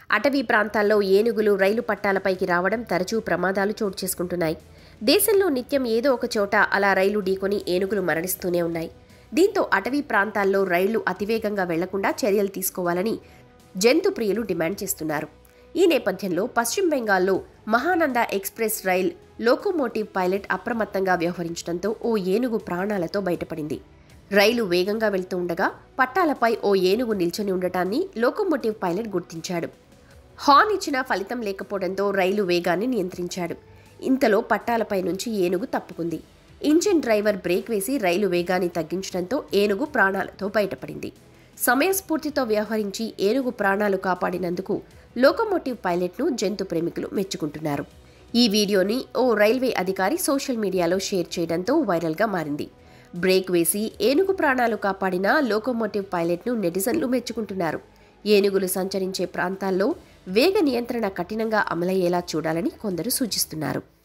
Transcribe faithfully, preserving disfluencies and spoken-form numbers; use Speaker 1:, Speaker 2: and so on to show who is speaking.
Speaker 1: అటవీ ప్రాంతాల్లో ఏనుగులు రైలు పట్టాలపైకి రావడం తరచూ ప్రమాదాలు చోటు చేసుకుంటున్నాయి. దేశంలో నిత్యం ఏదో ఒక చోట అలా రైలు ఢీకొని ఏనుగులు మరణిస్తూనే ఉన్నాయి. దీంతో అటవీ ప్రాంతాల్లో రైళ్లు అతివేగంగా వెళ్లకుండా చర్యలు తీసుకోవాలని జంతు ప్రియులు డిమాండ్ చేస్తున్నారు. ఈ నేపథ్యంలో పశ్చిమ బెంగాల్లో Mahananda express rail locomotive pilot అప్రమత్తంగా వ్యవహరించడంతో ఓ ఏనుగు ప్రాణాలతో బయటపడింది. రైలు వేగంగా వెళ్తూ ఉండగా పట్టాలపై ఓ ఏనుగు నిల్చొని ఉండటాన్ని లోకోమోటివ్ పైలట్ గుర్తించాడు. హార్న్ ఇచ్చినా ఫలితం లేకపోవడంతో రైలు వేగాన్ని నియంత్రించాడు. ఇంతలో పట్టాలపై నుంచి ఏనుగు తప్పుకుంది. ఇంజిన్ డ్రైవర్ బ్రేక్ వేసి రైలు వేగాన్ని తగ్గించడంతో ఏనుగు ప్రాణాలతో బయటపడింది. సమయస్ఫూర్తితో వ్యవహరించి ఏనుగు ప్రాణాలు కాపాడినందుకు లోకోమోటివ్ పైలట్ను జంతు ప్రేమికులు మెచ్చుకుంటున్నారు. ఈ వీడియోని ఓ రైల్వే అధికారి సోషల్ మీడియాలో షేర్ చేయడంతో వైరల్గా మారింది. బ్రేక్ వేసి ఏనుగు ప్రాణాలు కాపాడిన లోకోమోటివ్ పైలట్ను నెటిజన్లు మెచ్చుకుంటున్నారు. ఏనుగులు సంచరించే ప్రాంతాల్లో వేగ నియంత్రణ కఠినంగా అమలయ్యేలా చూడాలని కొందరు సూచిస్తున్నారు.